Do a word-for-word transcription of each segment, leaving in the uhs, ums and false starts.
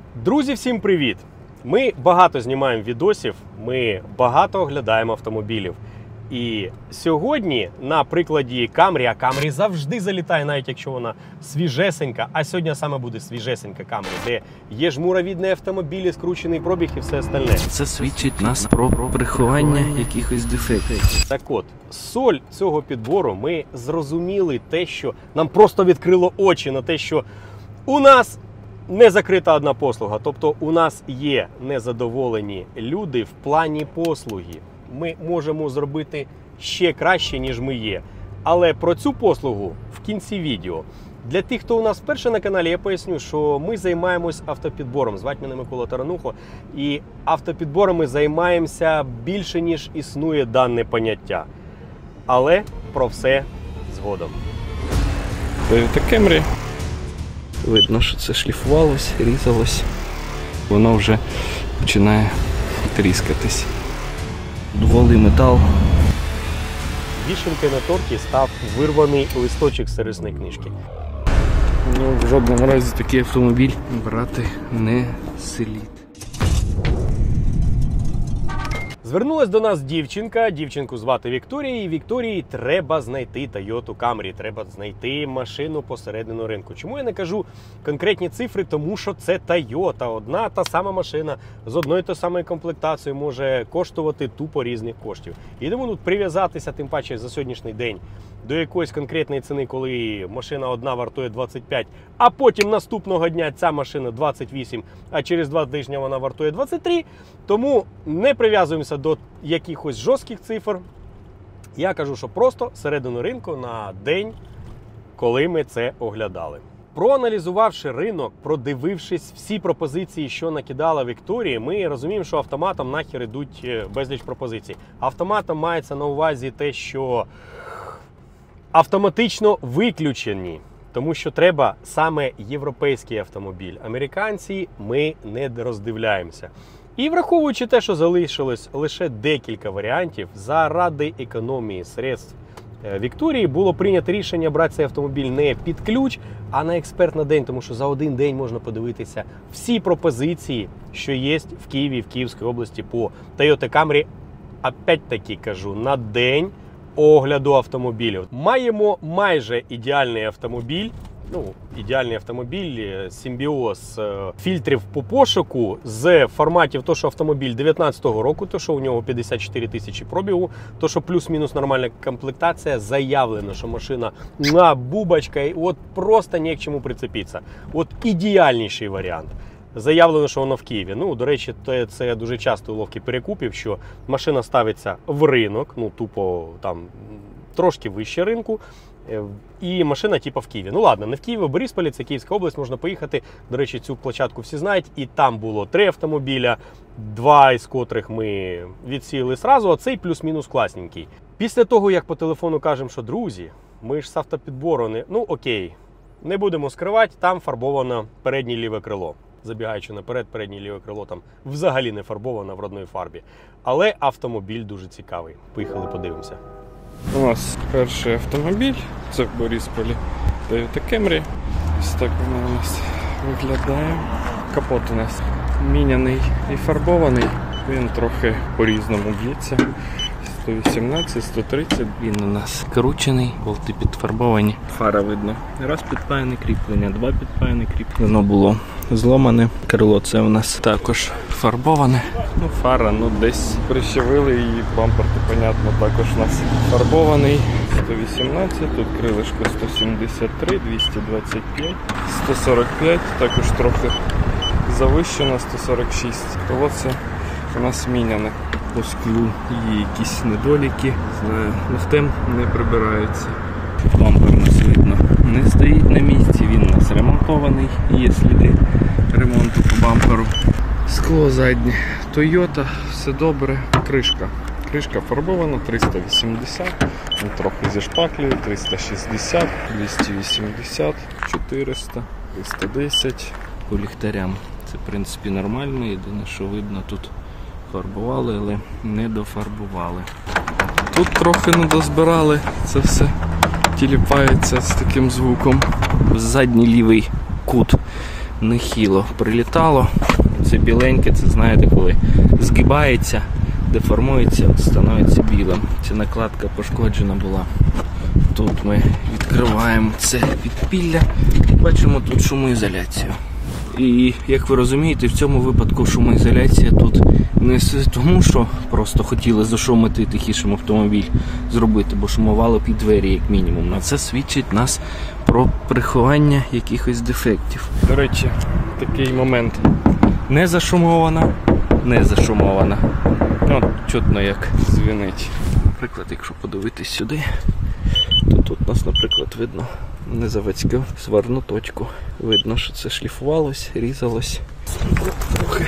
Друзі, всім привіт! Ми багато знімаємо відосів, ми багато оглядаємо автомобілів. І сьогодні на прикладі Camry, а Camry завжди залітає, навіть якщо вона свіжесенька, а сьогодні саме буде свіжесенька Camry, де є жмуровідні автомобілі, скручений пробіг і все остальне. Це свідчить нас про приховання якихось дефектів. Так от, соль цього підбору, ми зрозуміли те, що нам просто відкрило очі на те, що у нас не закрита одна послуга. Тобто у нас є незадоволені люди в плані послуги. Ми можемо зробити ще краще, ніж ми є. Але про цю послугу в кінці відео. Для тих, хто у нас вперше на каналі, я поясню, що ми займаємось автопідбором. Звать мене Микола Таранухо. І автопідборами займаємося більше, ніж існує дане поняття. Але про все згодом. Toyota Camry. Видно, що це шліфувалось, різалось. Воно вже починає тріскатись. Дволий метал. Вішенкою на торті став вирваний листочок з сервісної книжки. Ну, в жодному разі такий автомобіль брати не слід. Звернулась до нас дівчинка, дівчинку звати Вікторія, і Вікторії треба знайти Toyota Camry, треба знайти машину посередину ринку. Чому я не кажу конкретні цифри? Тому що це Toyota, одна та сама машина з одною та самою комплектацією може коштувати тупо різних коштів. І тому тут прив'язатися, тим паче за сьогоднішній день, до якоїсь конкретної ціни, коли машина одна вартує двадцять п'ять, а потім наступного дня ця машина двадцять вісім, а через два тижні вона вартує двадцять три, тому не прив'язуємося до якихось жорстких цифр. Я кажу, що просто середину ринку на день, коли ми це оглядали. Проаналізувавши ринок, продивившись всі пропозиції, що накидала Вікторія, ми розуміємо, що автоматом нахер ідуть безліч пропозицій. Автоматом мається на увазі те, що автоматично виключені, тому що треба саме європейський автомобіль. Американці ми не роздивляємося. І враховуючи те, що залишилось лише декілька варіантів, заради економії средств Вікторії було прийнято рішення брати цей автомобіль не під ключ, а на експерт на день, тому що за один день можна подивитися всі пропозиції, що є в Києві, в Київській області по Toyota Camry. Опять-таки кажу, на день огляду автомобілів. Маємо майже ідеальний автомобіль. Ну, ідеальний автомобіль, симбіоз фільтрів по пошуку з форматів, то, що автомобіль дев'ятнадцятого року, то, що у нього п'ятдесят чотири тисячі пробігу, то, що плюс-мінус нормальна комплектація, заявлено, що машина на бубочка, і от просто не к чому прицепитися. От ідеальніший варіант. Заявлено, що воно в Києві. Ну, до речі, це дуже часто уловки перекупів, що машина ставиться в ринок, ну, тупо там трошки вище ринку, і машина типу в Києві. Ну ладно, не в Києві, в Борисполі, це Київська область, можна поїхати. До речі, цю площадку всі знають. І там було три автомобіля, два із котрих ми відсіяли зразу, а цей плюс-мінус класненький. Після того, як по телефону кажемо, що друзі, ми ж з автопідбору не... Ну окей, не будемо скривати, там фарбовано переднє ліве крило. Забігаючи наперед, переднє ліве крило там взагалі не фарбовано в родній фарбі. Але автомобіль дуже цікавий. Поїхали подивимося. У нас перший автомобіль, це в Борисполі, Toyota Camry. Ось так вона у нас виглядає. Капот у нас міняний і фарбований, він трохи по-різному б'ється. сто вісімнадцять, сто тридцять, він у нас кручений, болти підфарбовані. Фара видно. Раз підпаяне кріплення, два підпаяне кріплення. Воно було зломане. Крило це у нас також фарбоване. Ну, фара, ну десь прищавили її, бампер, то понятно, також у нас фарбований. сто вісімнадцять, тут крилишко сто сімдесят три, двісті двадцять п'ять, сто сорок п'ять, також трохи завищено, сто сорок шість. Крило це у нас міняне. По склу є якісь недоліки, знаю, ногтем не прибираються. Бампер у нас видно не стоїть на місці, він у нас ремонтований, є сліди ремонту по бамперу. Скло заднє Toyota, все добре. Кришка. Кришка фарбована, триста вісімдесят, трохи зі шпаклею, триста шістдесят, двісті вісімдесят, чотириста, триста десять. По ліхтарям це в принципі нормально, єдине що видно тут фарбували, але не дофарбували. Тут трохи не дозбирали, це все тіліпається з таким звуком. Задній лівий кут нехило прилітало. Це біленьке, це знаєте, коли згибається, деформується, становиться білим. Ця накладка пошкоджена була. Тут ми відкриваємо це підпілля і бачимо тут шумоізоляцію. І, як ви розумієте, в цьому випадку шумоізоляція тут не тому, що просто хотіли зашумити тихішим автомобіль зробити, бо шумувало під двері, як мінімум. А це свідчить нас про приховання якихось дефектів. До речі, такий момент. Не зашумована, не зашумована. От, чутно як дзвінить. Наприклад, якщо подивитись сюди, то тут у нас, наприклад, видно незаводську сварну точку. Видно, що це шліфувалось, різалось. Трохи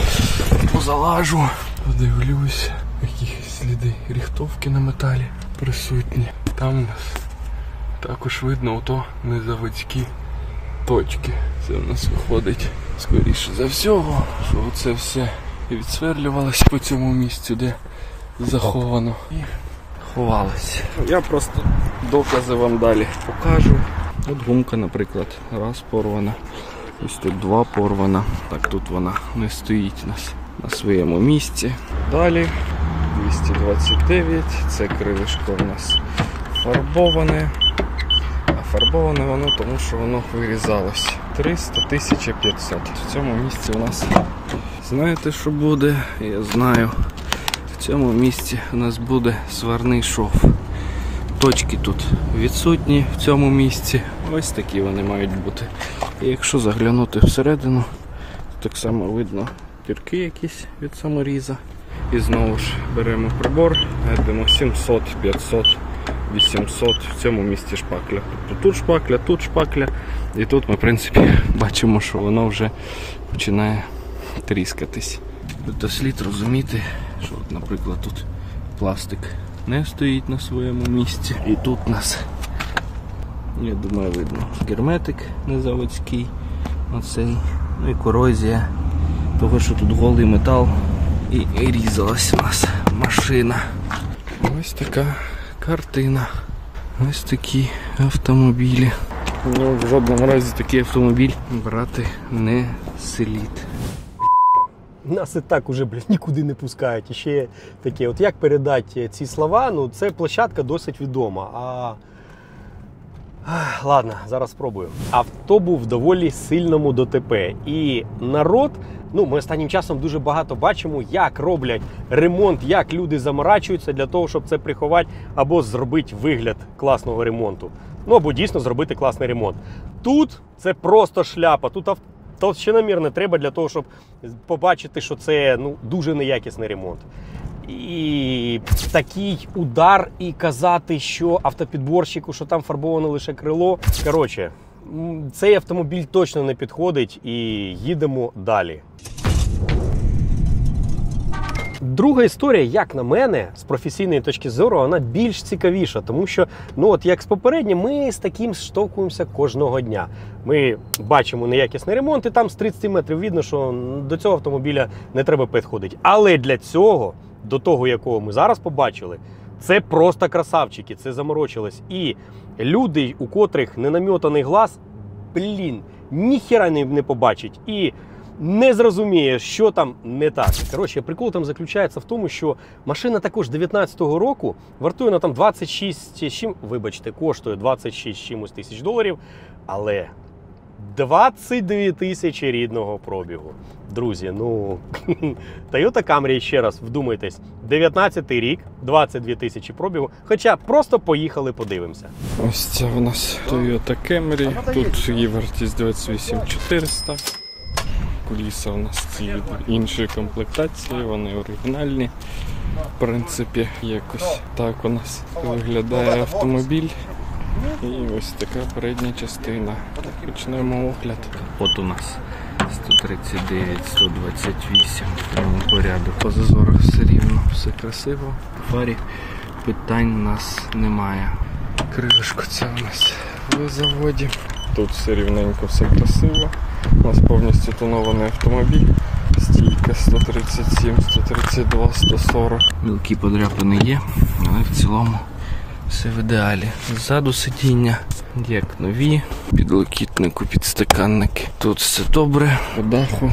позалажу. Подивлюсь, якісь сліди ріхтовки на металі присутні. Там у нас також видно ото незаводські точки. Це у нас виходить, скоріше за всього, що це все відсверлювалось по цьому місцю, де заховано. І ховалось. Я просто докази вам далі покажу. От гумка, наприклад, раз порвана. Ось тут два порвана. Так, тут вона не стоїть у нас на своєму місці. Далі двісті двадцять дев'ять. Це крилишко у нас фарбоване. А фарбоване воно тому, що воно вирізалось. триста тисяч п'ятсот. В цьому місці у нас, знаєте, що буде? Я знаю. В цьому місці у нас буде сварний шов. Точки тут відсутні в цьому місці. Ось такі вони мають бути. І якщо заглянути всередину, то так само видно дірки якісь від саморіза. І знову ж беремо прибор, йдемо сімсот, п'ятсот, вісімсот. В цьому місці шпакля. Тобто тут шпакля, тут шпакля. І тут ми, в принципі, бачимо, що воно вже починає тріскатись. Тобто слід розуміти, що, от, наприклад, тут пластик не стоїть на своєму місці. І тут у нас, я думаю, видно герметик незаводський, оцей, ну і корозія того, що тут голий метал і, і різалась у нас машина. Ось така картина. Ось такі автомобілі. Ну, в жодному разі такий автомобіль брати не слід. Нас і так уже, блін, нікуди не пускають. І ще таке, от як передати ці слова, ну це площадка досить відома. А... Ах, ладно, зараз спробую. Авто був в доволі сильному ДТП. І народ, ну ми останнім часом дуже багато бачимо, як роблять ремонт, як люди заморачуються для того, щоб це приховати або зробити вигляд класного ремонту. Ну або дійсно зробити класний ремонт. Тут це просто шляпа, тут авто. Товщиномір не треба для того, щоб побачити, що це ну, дуже неякісний ремонт. І такий удар і казати, що автопідборщику, що там фарбоване лише крило. Коротше, цей автомобіль точно не підходить і їдемо далі. Друга історія, як на мене, з професійної точки зору, вона більш цікавіша, тому що, ну от як з попереднім, ми з таким штовхуємося кожного дня. Ми бачимо неякісний ремонт, і там з тридцяти метрів видно, що до цього автомобіля не треба підходити. Але для цього, до того, якого ми зараз побачили, це просто красавчики, це заморочилось. І люди, у котрих не намьотаний глаз, блін, ніхіра не, не побачить. І не зрозуміє, що там не так. Коротше, прикол там заключається в тому, що машина також дев'ятнадцятого року, вартує на там двадцять шість, чим, вибачте, коштує двадцять шість чимось тисяч доларів, але двадцять дві тисячі рідного пробігу. Друзі, ну, Toyota Camry, ще раз вдумайтесь, дев'ятнадцятий рік, двадцять дві тисячі пробігу, хоча просто поїхали, подивимося. Ось це у нас Toyota Camry, тут її вартість двадцять вісім чотириста. Куліса у нас ці від іншої комплектації, вони оригінальні. В принципі, якось так у нас виглядає автомобіль. І ось така передня частина. Почнемо огляд. От у нас сто тридцять дев'ять, сто двадцять вісім. Прямо порядок. По зазорах все рівно, все красиво. По фарі питань у нас немає. Крилишко це у нас в заводі. Тут все рівненько, все красиво. У нас повністю тонований автомобіль. Стійка сто тридцять сім, сто тридцять два, сто сорок. Мілкі подряпини є, але в цілому все в ідеалі. Ззаду сидіння як нові. Підлокітнику, підстаканники. Тут все добре. По даху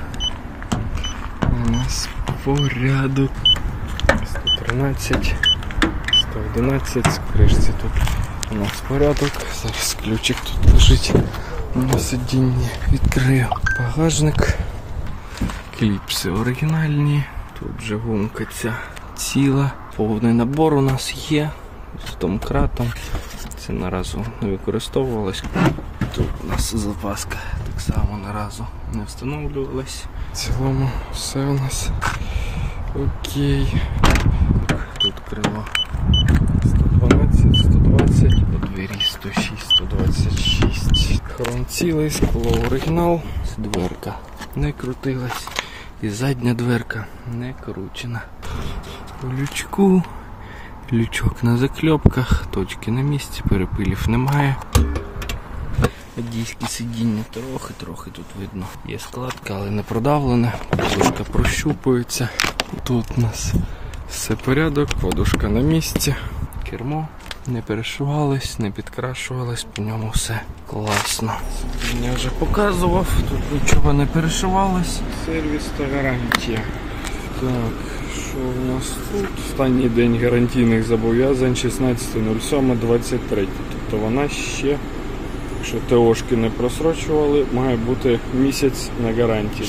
у нас порядок. сто тринадцять, сто одинадцять, з кришці тут у нас порядок. Зараз ключик тут лежить на сидінні. Відкрию багажник. Кліпси оригінальні. Тут вже гумка ця ціла. Повний набор у нас є. З домкратом. Це наразу не використовувалось. Тут у нас запаска так само наразу не встановлювалась. В цілому все у нас окей. Тут крило сто дванадцять, сто двадцять, по двері сто шість, сто двадцять шість. Хром цілий, скло оригінал. Дверка не крутилась. І задня дверка не кручена. По лючку. Лючок на закльопках, точки на місці, перепилів немає. Водійське сидіння трохи-трохи тут видно. Є складка, але не продавлена. Подушка прощупується. Тут у нас все порядок, подушка на місці. Кермо не перешивалось, не підкрашувалось, по ньому все класно. Сидіння вже показував, тут нічого не перешивалось. Сервіс та гарантія. Так. Що у нас тут? Останній день гарантійних зобов'язань шістнадцяте сьоме двадцять три. Тобто вона ще, якщо ТОшки не просрочували, має бути місяць на гарантії.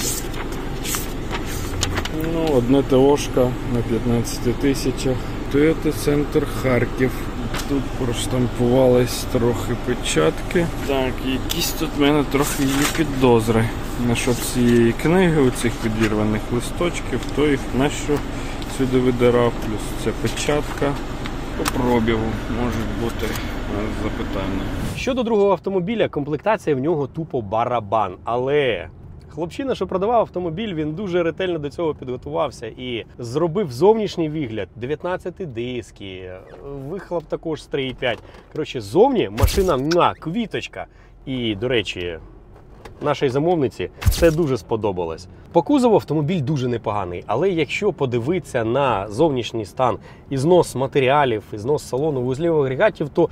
Ну, одне ТОшка на п'ятнадцять тисячах. Toyota Центр Харків. Тут проштампувались трохи печатки. Так, якісь тут в мене трохи є підозри. Насчет цієї книги, у цих підірваних листочків, то їх нащо сюди видирав, плюс ця печатка. По пробігу можуть бути запитання. Щодо другого автомобіля, комплектація в нього тупо барабан. Але хлопчина, що продавав автомобіль, він дуже ретельно до цього підготувався і зробив зовнішній вигляд. дев'ятнадцять диски, вихлоп також з три і п'ять. Коротше, зовні машина на квіточка. І, до речі, нашій замовниці це дуже сподобалось. По кузову автомобіль дуже непоганий, але якщо подивитися на зовнішній стан і знос матеріалів, і знос салону, вузлів агрегатів, то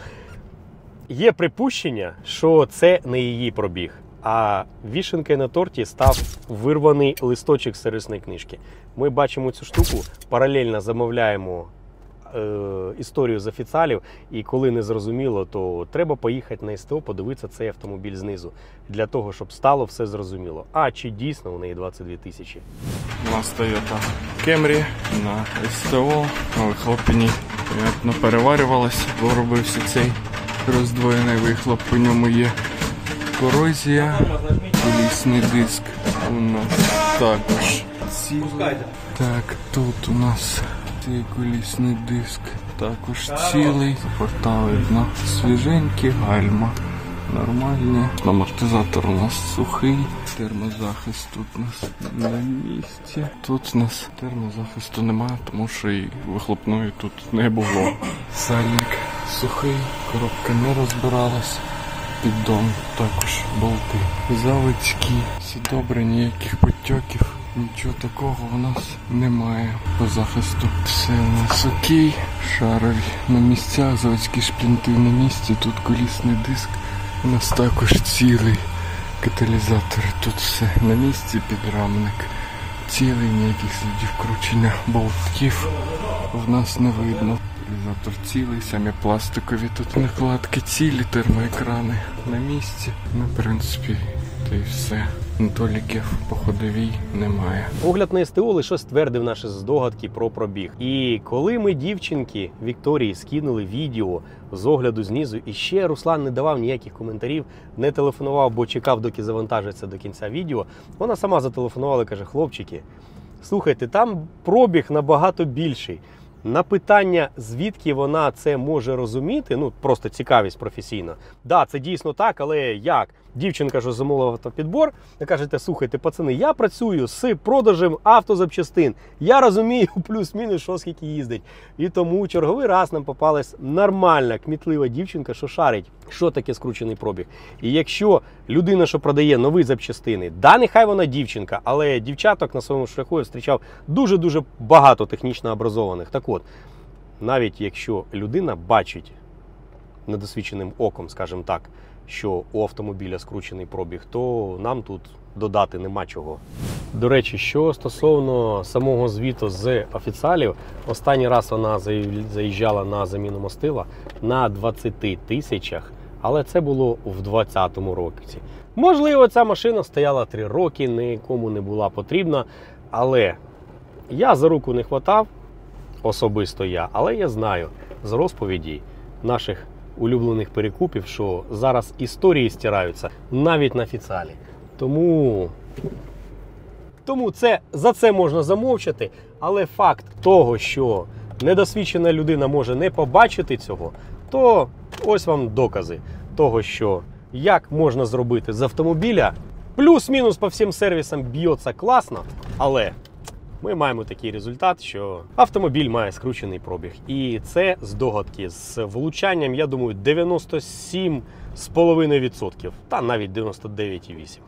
є припущення, що це не її пробіг. А вішенкою на торті став вирваний листочок з сервісної книжки. Ми бачимо цю штуку, паралельно замовляємо е, історію з офіціалів, і коли не зрозуміло, то треба поїхати на СТО, подивитися цей автомобіль знизу, для того, щоб стало все зрозуміло. А чи дійсно у неї двадцять дві тисячі? У нас Toyota Camry на СТО, на вихлопі, понятно, переварювалася, бо робився цей роздвоєний вихлоп, по ньому є корозія, колісний диск у нас також цілий. Так, тут у нас цей колісний диск також цілий. Порта видно свіженькі, гальма нормальні. Амортизатор у нас сухий, термозахист тут у нас на місці. Тут у нас термозахисту немає, тому що і вихлопної тут не було. Сальник сухий, коробка не розбиралась. Піддон, також болти заводські, всі добре, ніяких потьоків, нічого такого у нас немає. По захисту все у нас окей, шарові на місцях, заводські шплінти на місці, тут колісний диск, у нас також цілий каталізатор, тут все на місці, підрамник цілий, ніяких слідів кручення болтів в нас не видно. Каталізатор цілий, самі пластикові тут накладки цілі, термоекрани на місці. Ну, в принципі, та й все. Недоліків по ходовій немає. Огляд на СТО лише ствердив наші здогадки про пробіг. І коли ми дівчинки Вікторії скинули відео з огляду знизу, і ще Руслан не давав ніяких коментарів, не телефонував, бо чекав, доки завантажиться до кінця відео, вона сама зателефонувала і каже: хлопчики, слухайте, там пробіг набагато більший. На питання, звідки вона це може розуміти, ну просто цікавість професійна. Да, це дійсно так, але як? Дівчинка, що замовила автопідбор, ви кажете: слухайте, пацани, я працюю з продажем автозапчастин, я розумію плюс-мінус, що скільки їздить. І тому черговий раз нам попалась нормальна, кмітлива дівчинка, що шарить, що таке скручений пробіг. І якщо людина, що продає нові запчастини, да, нехай вона дівчинка, але дівчаток на своєму шляху я зустрічав дуже-дуже багато технічно образованих. Так от, навіть якщо людина бачить недосвідченим оком, скажімо так, що у автомобіля скручений пробіг, то нам тут додати нема чого. До речі, що стосовно самого звіту з офіціалів, останній раз вона заїжджала на заміну мастила на двадцяти тисячах, але це було в двадцятому році. Можливо, ця машина стояла три роки, нікому не була потрібна, але я за руку не хватав, особисто я, але я знаю з розповідей наших улюблених перекупів, що зараз історії стираються навіть на офіціалі. Тому, тому це, за це можна замовчати, але факт того, що недосвідчена людина може не побачити цього, то ось вам докази того, що як можна зробити з автомобіля, плюс-мінус по всім сервісам б'ється класно, але ми маємо такий результат, що автомобіль має скручений пробіг. І це здогадки з влучанням, я думаю, дев'яносто сім цілих п'ять десятих відсотка, та навіть дев'яносто дев'ять цілих вісім десятих.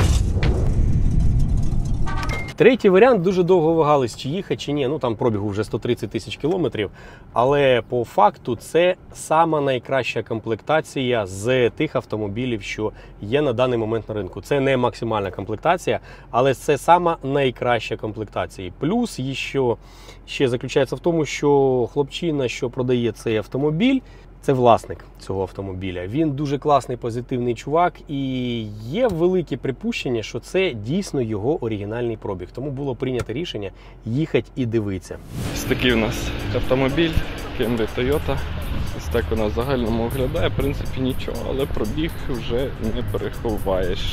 Третій варіант, дуже довго вагались, чи їхати, чи ні. Ну, там пробігу вже сто тридцять тисяч кілометрів. Але по факту це сама найкраща комплектація з тих автомобілів, що є на даний момент на ринку. Це не максимальна комплектація, але це сама найкраща комплектація. Плюс ще, ще заключається в тому, що хлопчина, що продає цей автомобіль, це власник цього автомобіля. Він дуже класний, позитивний чувак, і є велике припущення, що це дійсно його оригінальний пробіг. Тому було прийнято рішення їхати і дивитися. Ось такий у нас автомобіль Camry Toyota. Ось так вона в загальному виглядає. В принципі, нічого, але пробіг вже не переховаєш.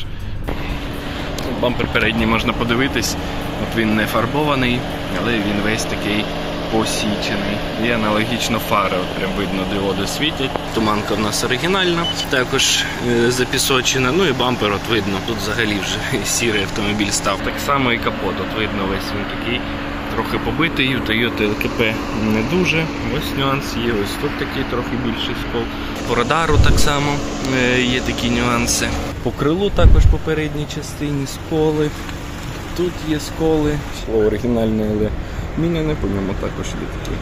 Бампер передній можна подивитись. От він не фарбований, але він весь такий посічений. І аналогічно фари, от прям видно, діоди світять. Туманка в нас оригінальна, також е, запісочена. Ну і бампер, от видно, тут взагалі вже сірий автомобіль став. Так само і капот, от видно, весь він такий трохи побитий. У Toyota ел ка пі не дуже. Ось нюанс є, ось тут такий трохи більший скол. По радару так само е, є такі нюанси. По крилу також по передній частині сколи. Тут є сколи. Слово оригінальне, але міняне, по ньому також є такі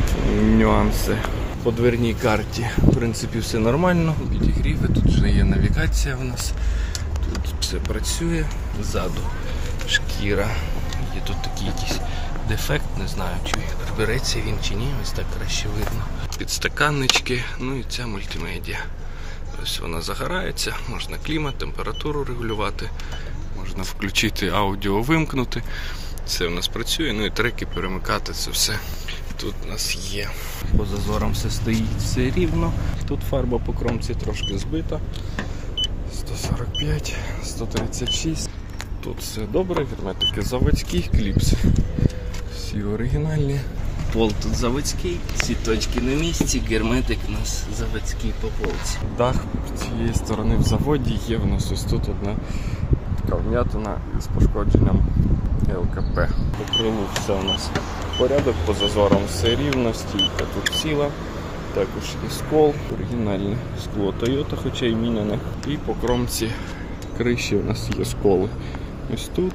нюанси. По дверній карті, в принципі, все нормально. Підігріви, тут вже є навігація у нас. Тут все працює. Ззаду шкіра. Є тут такий якийсь дефект, не знаю, чи береться він чи ні. Ось так краще видно. Підстаканнички, ну і ця мультимедіа. Ось вона загорається, можна клімат, температуру регулювати, можна включити аудіо, вимкнути. Це у нас працює, ну і треки перемикати, це все тут у нас є. По зазорам все стоїть, все рівно. Тут фарба по кромці трошки збита. сто сорок п'ять, сто тридцять шість. Тут все добре, герметики заводські, кліпси всі оригінальні. Пол тут заводський, ці точки на місці, герметик у нас заводський по полці. Дах з цієї сторони в заводі є, у нас ось тут одна така вм'ятина з пошкодженням ел ка пі. По крилу все у нас порядок, по зазорам все рівно, стійка тут ціла. Також і скол, оригінальне скло Toyota, хоча й міняне. І по кромці криші у нас є сколи. Ось тут,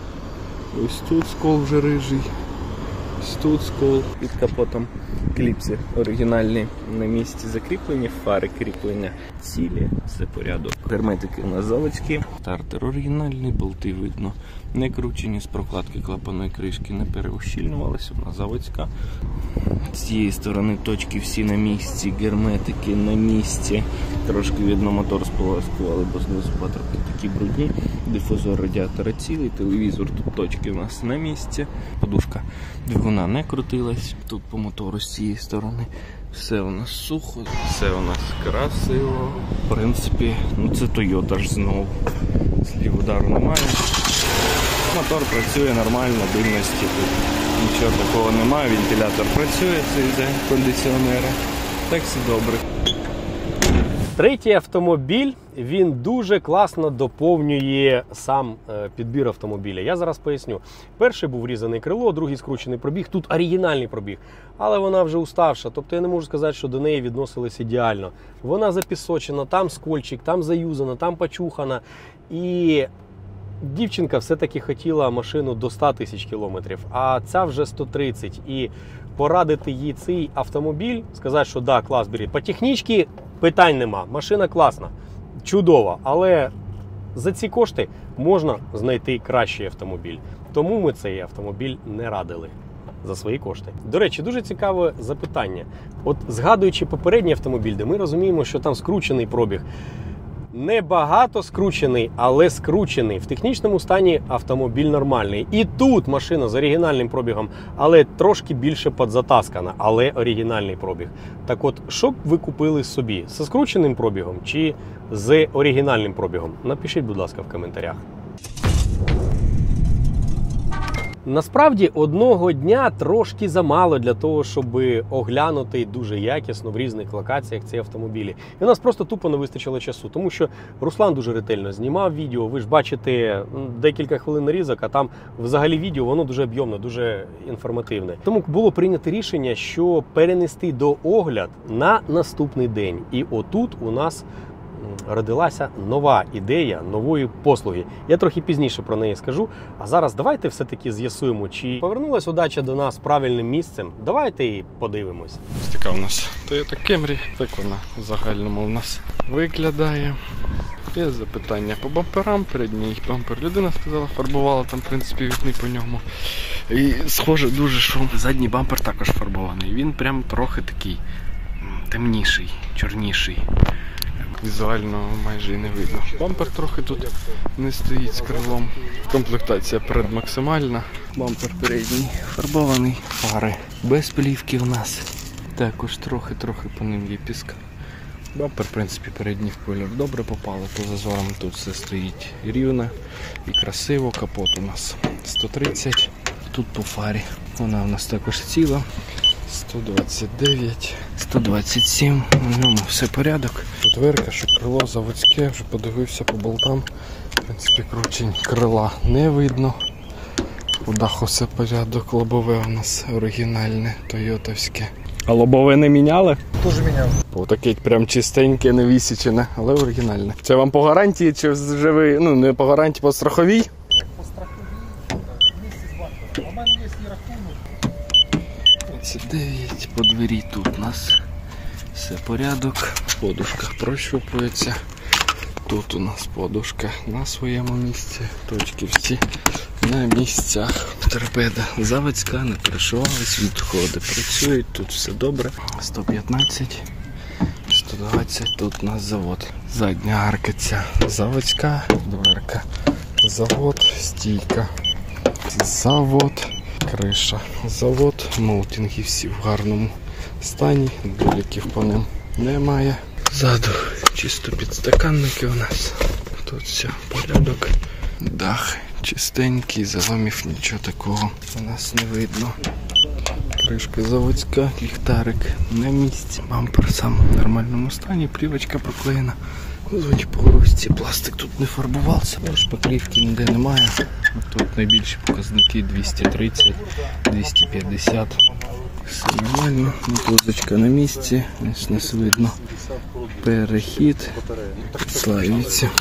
ось тут скол вже рижий. Ось тут скол. Під капотом кліпси оригінальні на місці закріплені, фари кріплення цілі, все порядок. Герметики у нас заводські. Стартер оригінальний, болти видно не кручені, з прокладки клапаної кришки не переущільнювалися, вона заводська. З цієї сторони точки всі на місці, герметики на місці. Трошки видно мотор сполоскували, бо знизу патрубки такі брудні. Дифузор радіатора цілий, телевізор, тут точки у нас на місці. Подушка двигуна не крутилась. Тут по мотору з цієї сторони все у нас сухо, все у нас красиво. В принципі, ну це Toyota ж знову. Слів удару немає. Мотор працює нормально, димності тут нічого такого немає. Вентилятор працює, це йде кондиціонера. Так все добре. Третій автомобіль, він дуже класно доповнює сам підбір автомобіля. Я зараз поясню. Перший був різаний крило, другий скручений пробіг. Тут оригінальний пробіг, але вона вже уставша. Тобто я не можу сказати, що до неї відносились ідеально. Вона запісочена, там скольчик, там заюзана, там почухана. І дівчинка все-таки хотіла машину до ста тисяч кілометрів, а ця вже сто тридцять. І порадити їй цей автомобіль, сказати, що да, клас, беріть. По технічці питань нема, машина класна, чудова, але за ці кошти можна знайти кращий автомобіль. Тому ми цей автомобіль не радили за свої кошти. До речі, дуже цікаве запитання. От згадуючи попередній автомобіль, де ми розуміємо, що там скручений пробіг, небагато скручений, але скручений. В технічному стані автомобіль нормальний. І тут машина з оригінальним пробігом, але трошки більше підзатаскана, але оригінальний пробіг. Так от, що б ви купили собі? Зі скрученим пробігом чи з оригінальним пробігом? Напишіть, будь ласка, в коментарях. Насправді, одного дня трошки замало для того, щоб оглянути дуже якісно в різних локаціях ці автомобілі. І у нас просто тупо не вистачило часу, тому що Руслан дуже ретельно знімав відео. Ви ж бачите декілька хвилин нарізок, а там взагалі відео, воно дуже об'ємне, дуже інформативне. Тому було прийнято рішення, що перенести до огляд на наступний день. І отут у нас родилася нова ідея нової послуги. Я трохи пізніше про неї скажу. А зараз давайте все-таки з'ясуємо, чи повернулася удача до нас правильним місцем. Давайте і подивимось. Ось така у нас Toyota Camry. Так вона в загальному у нас виглядає. Є запитання по бамперам. Передній бампер людина сказала, фарбувала там, в принципі, вікни по ньому. І схоже дуже, що задній бампер також фарбований. Він прям трохи такий темніший, чорніший. Візуально майже і не видно. Бампер трохи тут не стоїть з крилом. Комплектація предмаксимальна. Бампер передній фарбований. Фари без плівки у нас. Також трохи-трохи по ним є піска. Бампер, в принципі, передній в колір добре попали. По зазорам тут все стоїть рівно і красиво. Капот у нас сто тридцять. Тут по фарі. Вона у нас також ціла. сто двадцять дев'ять, сто двадцять сім, у ньому все порядок. Тут дверка, що крило заводське, вже подивився по болтам. В принципі, кручень крила не видно. У даху все порядок, лобове у нас оригінальне, тойотовське. А лобове не міняли? Тоже міняв. О, таке прям чистеньке, не висічене, але оригінальне. Це вам по гарантії чи вже ви, ну не по гарантії, по страховій? По страховій, місці з банком. А в мене є і рахунок. двадцять дев'ять, по двері тут у нас все порядок, в подушках прощупується, тут у нас подушка на своєму місці, точки всі на місцях. Торпеда заводська, не перешивалась, відходи працюють, тут все добре. сто п'ятнадцять, сто двадцять, тут у нас завод. Задня арка ця заводська, дверка, завод, стійка, завод. Криша, завод, молтинги всі в гарному стані, доліків по ним немає. Ззаду чисто підстаканники у нас, тут все порядок, дах чистенький, заломів нічого такого у нас не видно. Кришка заводська, ліхтарик на місці, бампер сам в нормальному стані, плівочка проклеєна. Звуть по грузці, пластик тут не фарбувався, шпаклівки ніде немає. Тут найбільші показники двісті тридцять, двісті п'ятдесят. Все нормально, мотузочка на місці, ось нас видно. Перехід, славіться.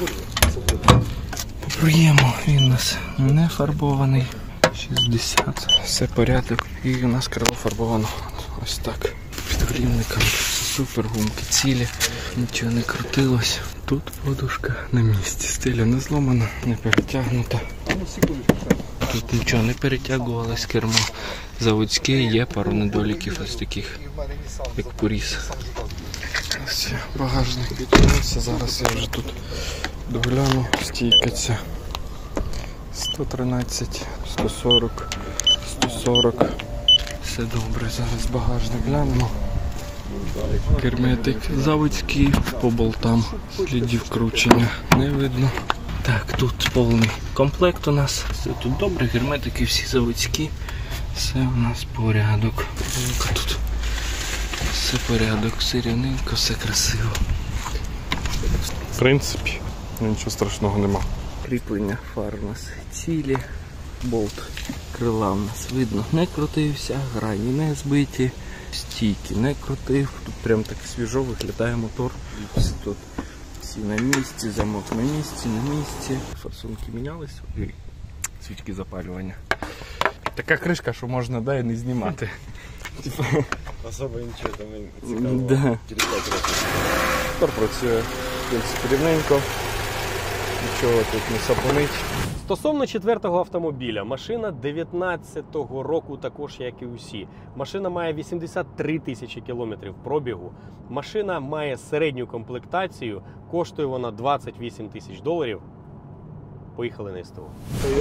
По проєму він у нас не фарбований, шістдесят, все порядок. І у нас крило фарбовано ось так. Підголівником супер, гумки цілі, нічого не крутилось. Тут подушка на місці, стеля не зломана, не перетягнута. Тут нічого не перетягувалось, кермо заводське, є пару недоліків ось таких, як поріз. Ось багажник відкрився, зараз я вже тут догляну, стійка ця сто тринадцять, сто сорок, сто сорок. Все добре, зараз багажник глянемо. Герметик заводський, по болтам слідів кручення не видно. Так, тут повний комплект у нас, все тут добре, герметики всі заводські, все у нас порядок. Тут все порядок, все рівненько, все красиво. В принципі, нічого страшного нема. Кріплення фар у нас цілі, болт крила у нас видно не крутився, грані не збиті. Стійки не крутив, тут прям так свіжо виглядає мотор. Все тут Всі на місці, замок на місці, на місці. Форсунки мінялись. І свічки запалювання. Така кришка, що можна, да, і не знімати. Особо нічого там не цікавого. Да. Через п'ять років. Тепер працює, в принципі, рівненько. Нічого тут не сапонить. Стосовно четвертого автомобіля, машина дев'ятнадцятого року також, як і усі. Машина має вісімдесят три тисячі кілометрів пробігу. Машина має середню комплектацію, коштує вона двадцять вісім тисяч доларів. Поїхали на СТО.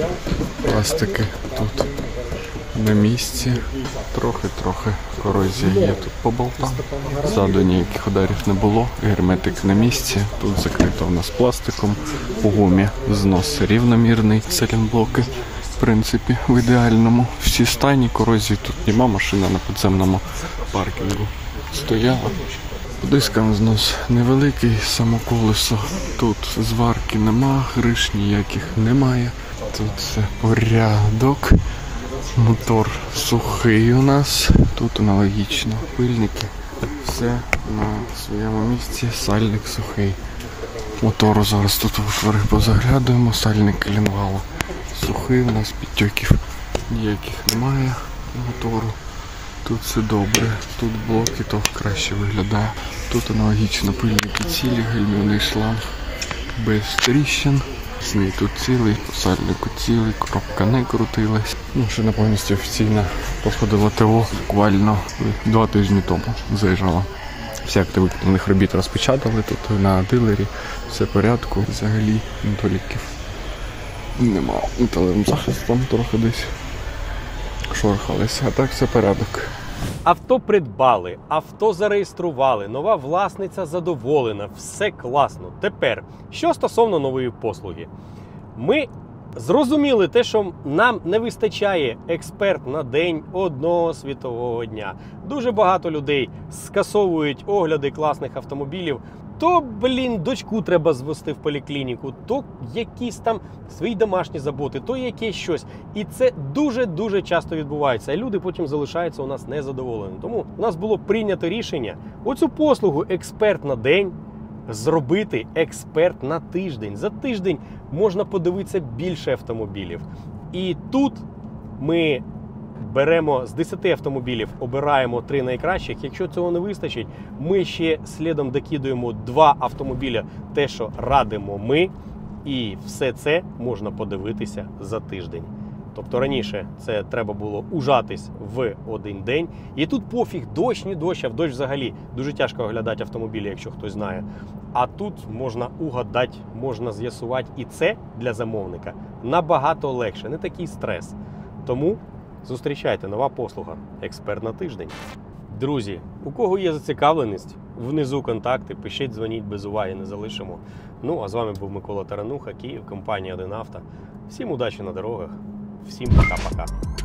Пластики тут на місці. Трохи-трохи корозія є тут по болтам. Ззаду ніяких ударів не було. Герметик на місці. Тут закрито в нас пластиком. По гумі знос рівномірний. Селінблоки, в принципі, в ідеальному. Всі стані, корозії тут нема. Машина на підземному паркінгу стояла. По дискам знос невеликий, само колесо. Тут зварки нема, гриш ніяких немає. Тут все порядок. Мотор сухий у нас. Тут аналогічно. Пильники. Все на своєму місці. Сальник сухий. Мотору зараз тут отвори позаглядуємо. Сальник лінгвалу сухий. У нас підтьоків ніяких немає мотору. Тут все добре, тут блоки то краще виглядає. Тут аналогічно пильники цілі, гальмівний шланг без тріщин. Сний тут цілий, по сальнику цілий, коробка не крутилась. Машина повністю офіційно проходила ТО буквально два тижні тому заїжджала. Всі акти виконаних робіт розпечатали тут на дилері, все в порядку. Взагалі недоліків нема. Металевим захистом трохи десь шорхались, а так все порядок. Авто придбали, авто зареєстрували, нова власниця задоволена, все класно. Тепер, що стосовно нової послуги. Ми зрозуміли те, що нам не вистачає експерт на день одного світового дня. Дуже багато людей скасовують огляди класних автомобілів. То, блін, дочку треба звести в поліклініку, то якісь там свої домашні заботи, то якесь щось. І це дуже-дуже часто відбувається. І люди потім залишаються у нас незадоволені. Тому у нас було прийнято рішення оцю послугу експерт на день зробити експерт на тиждень. За тиждень можна подивитися більше автомобілів. І тут ми беремо з десяти автомобілів, обираємо три найкращих. Якщо цього не вистачить, ми ще слідом докидуємо два автомобіля, те, що радимо ми. І все це можна подивитися за тиждень. Тобто раніше це треба було ужатись в один день. І тут пофіг, дощ, не дощ, а в дощ взагалі дуже тяжко оглядати автомобілі, якщо хтось знає. А тут можна угадати, можна з'ясувати. І це для замовника набагато легше, не такий стрес. Тому зустрічайте, нова послуга «Експерт на тиждень». Друзі, у кого є зацікавленість, внизу контакти, пишіть, дзвоніть, без уваги не залишимо. Ну, а з вами був Микола Тарануха, Київ, компанія один авто. Всім удачі на дорогах, всім пока-пока.